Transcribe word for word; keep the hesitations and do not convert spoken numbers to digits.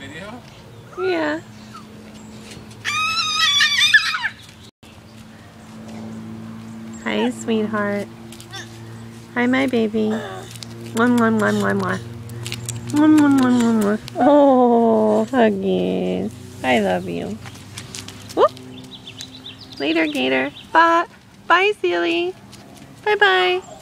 video? Yeah. Hi, sweetheart. Hi, my baby. One, one, one, one, one. One, one, one, one, one. Oh, huggies. I love you. Whoop. Later, Gator. Bye. Bye, Sealy. Bye-bye.